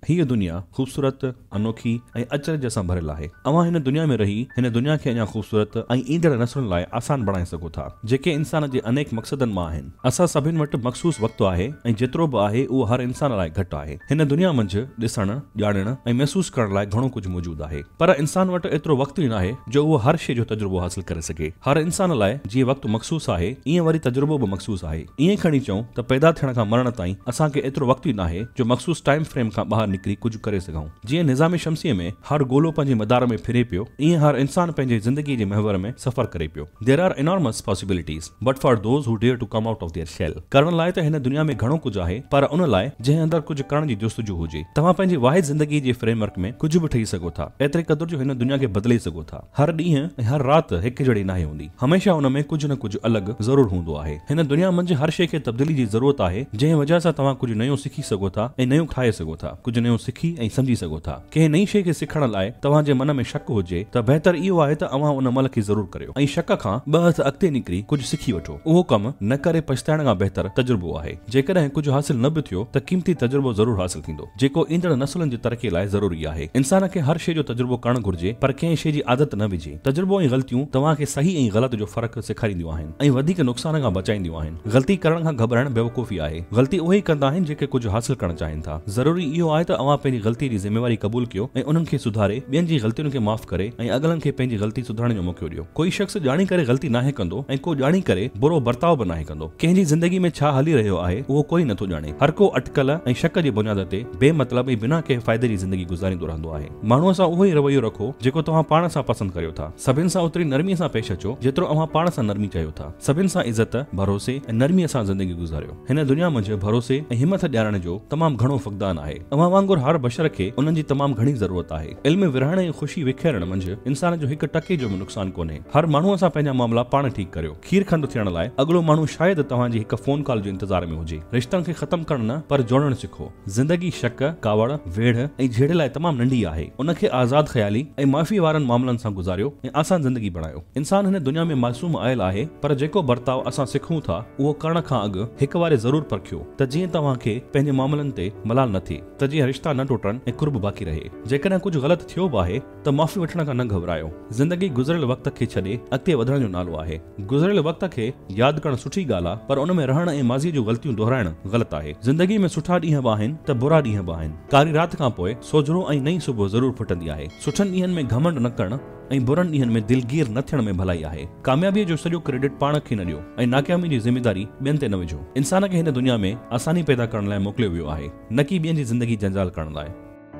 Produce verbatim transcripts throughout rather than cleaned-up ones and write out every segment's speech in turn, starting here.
हीअ दुनिया खूबसूरत, अनोखी ऐं अचरज सां भरियल आहे। अवां हिन दुनिया में रही हिन दुनिया खे अञा खूबसूरत ऐं ईंदड़ नसलुनि लाइ आसान बणाए सघो था, जेके इंसान जे अनेक मक़सदनि मां आहिनि। असां सभिनि वटि मख़सूस वक़्तु आहे ऐं जेतिरो बि आहे उहो हर इंसान लाइ घटि आहे। हिन दुनिया मंझि ॾिसण, ॼाणण ऐं महसूस करण लाइ घणो कुझु मौजूदु आहे, पर इंसान वटि एतिरो वक़्तु ई नाहे जो उहो हर शइ जो तजुर्बो हासिल करे सघे। हर इंसान लाइ जीअं वक़्तु मख़सूस आहे, ईअं वरी तजुर्बो बि मख़सूस आहे। ईअं खणी चऊं त पैदा थियण खां मरण ताईं असांखे एतिरो वक़्तु ई नाहे जो मख़सूस टाइम फ्रेम खां ॿाहिरि निकिरी कुझु करे सघूं। जीअं निज़ाम शमसीअ में हर गोलो पंहिंजे मदार में फिरे पियो, ईअं हर इंसान पंहिंजे ज़िंदगी जे महवर में सफ़र करे पियो। There are enormous possibilities but for those who dare to come out of their shell. करण लाइ त हिन दुनिया में घणो कुझु आहे, पर उन लाइ जंहिं अंदरि कुझु करण जी जुस्तजू हुजे। तव्हां पंहिंजी वाहिद ज़िंदगी जे फ्रेमवर्क में कुझु बि ठही सघो था, एतिरे क़दुरु जो हिन दुनिया खे बदिले सघो था। हर ॾींहुं ऐं हर राति हिकु जहिड़ी नाहे हूंदी, हमेशा उन में कुझु न कुझु अलॻि ज़रूरु हूंदो आहे। हिन दुनिया मंझि हर शइ खे तब्दीली जी ज़रूरत आहे, जंहिं वजह सां तव्हां कुझु नयो सिखी सघो था ऐं नयो ठाहे सघो था, कुझु नयो सिखी ऐं सम्झी सघो था। कंहिं नई शइ खे सिखण लाइ तव्हांजे मन में शक हुजे त बहितर इहो आहे त अव्हां उन अमल खे ज़रूरु करियो ऐं शक खां ॿ हथ अॻिते निकिरी कुझु सिखी वठो। उहो कमु न करे पछताइण खां बहितर तजुर्बो आहे। जेकॾहिं कुझु हासिल न बि थियो त क़ीमती तजुर्बो ज़रूरु हासिल थींदो, जेको ईंदड़ नसलनि जी तरक़ी लाइ ज़रूरी आहे। इंसान खे हर शइ जो तजुर्बो करणु घुर्जे, पर कंहिं शइ जी आदत न विझे। तजुर्बो ऐं ग़लतियूं तव्हांखे सही ऐं ग़लति जो फ़र्क़ु सेखारींदियूं आहिनि ऐं वधीक नुक़सान खां बचाईंदियूं आहिनि। ग़लती करण खां घबराइण बेवकूफ़ी आहे। ग़लती उहे ई कंदा आहिनि जेके कुझु हासिल करणु चाहिनि था। ज़रूरी इहो आहे त अव्हां पंहिंजी ग़लती जी ज़िमेवारी क़बूल कयो ऐं उन्हनि खे सुधारे, ॿियनि जी ग़लतियुनि खे माफ़ करे ऐं अॻिलनि खे पंहिंजी ग़लती सुधारण जो मौक़ो ॾियो। कोई शख़्स ॼाणी करे ग़लती नाहे कंदो ऐं को ॼाणी करे बुरो बर्ताव बि नाहे कंदो। कंहिंजी ज़िंदगी में छा हली रहियो आहे उहो कोई नथो ॼाणे। हर को अटकल ऐं शक जी बुनियाद ते बेमतलब ऐं बिना कंहिं फ़ाइदे जी ज़िंदगी गुज़ारींदो रहंदो आहे। माण्हूअ सां उहो ई रवैयो रखो जेको तव्हां पाण सां पसंदि करियो था। सभिनि सां ओतिरी नरमीअ सां पेश अचो जेतिरो अव्हां पाण सां नरमी चाहियो था। सभिनि सां इज़त, भरोसे ऐं नरमीअ सां ज़िंदगी गुज़ारियो। हिन दुनिया मंझि भरोसे ऐं हिमत ॾियारण जो तमामु घणो फ़क़दान आहे। अव्हां वांगुरु हर बशर खे उन्हनि जी तमामु घणी ज़रूरत आहे। इल्म विरहण ऐं ख़ुशी विखेरण मंझि इंसान जो हिकु टके जो बि नुक़सान कोन्हे। हर माण्हूअ सां पंहिंजा मामला पाण ठीकु करियो। खीर खंड थियण लाइ अॻिलो माण्हू शायदि तव्हांजी हिकु फ़ोन कॉल जे इंतज़ार में हुजे। रिश्तनि खे ख़तमु करणु न, पर जोड़णु सिखो। ज़िंदगी शक, कावड़, वेढ़ ऐं झेड़े लाइ तमामु नंढी आहे। उनखे आज़ाद ख़याली ऐं माफ़ी वारनि मामलनि सां गुज़ारियो ऐं आसान ज़िंदगी बणायो। इंसान हिन दुनिया में मासूम आयल आहे, पर जेको बर्ताव असां सिखूं था उहो करण खां अॻु हिकु वारे ज़रूरु परखियो त जीअं तव्हांखे पंहिंजे मामलनि ते मलाल न थिए, त जीअं रिश्ता न टुटनि ऐं कुर्ब बाक़ी रहे। जेकॾहिं कुझु ग़लति थियो बि आहे त माफ़ी वठण खां न घबरायो। ज़िंदगी गुज़िरियल वक़्त खे छॾे अॻिते वधण जो नालो आहे। गुज़िरियल वक़्त खे यादि करणु सुठी ॻाल्हि आहे, पर उन में रहण ऐं माज़ी जूं ग़लतियूं दोहराइण ग़लति आहे। ज़िंदगी में सुठा ॾींहं बि आहिनि त बुरा ॾींहं बि आहिनि। कारी राति खां पोइ सोझरो ऐं नई सुबुह ज़रूरु फुटंदी आहे। सुठनि ॾींहंनि में घमंड न करणु ऐं बुरनि ॾींहंनि में दिलगीर न थियण में भलाई आहे। कामयाबीअ जो सॼो क्रेडिट पाण खे न ॾियो ऐं नाकामी जी ज़िमेदारी ॿियनि ते न विझो। इंसान खे हिन दुनिया में आसानी पैदा करण लाइ मोकिलियो वियो आहे, न कि ॿियनि जी ज़िंदगी जंजाल करण लाइ।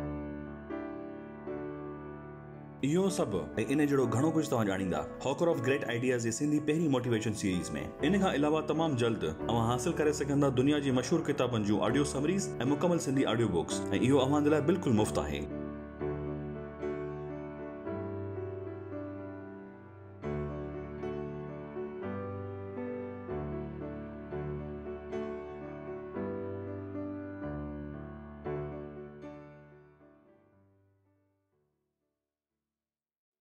इहो सभु ऐं इन जहिड़ो घणो कुझु तव्हां ॼाणींदा हॉकर ऑफ ग्रेट आइडियाज़ जी सिंधी पहिरीं मोटिवेशन सीरीज़ में। इन खां अलावा तमामु जल्द अव्हां हासिल करे सघंदा दुनिया जी मशहूरु किताबनि जूं ऑडियो समरीज़ ऐं मुकमल सिंधी ऑडियो बुक्स, ऐं इहो अव्हां जे लाइ बिल्कुलु मुफ़्त आहे।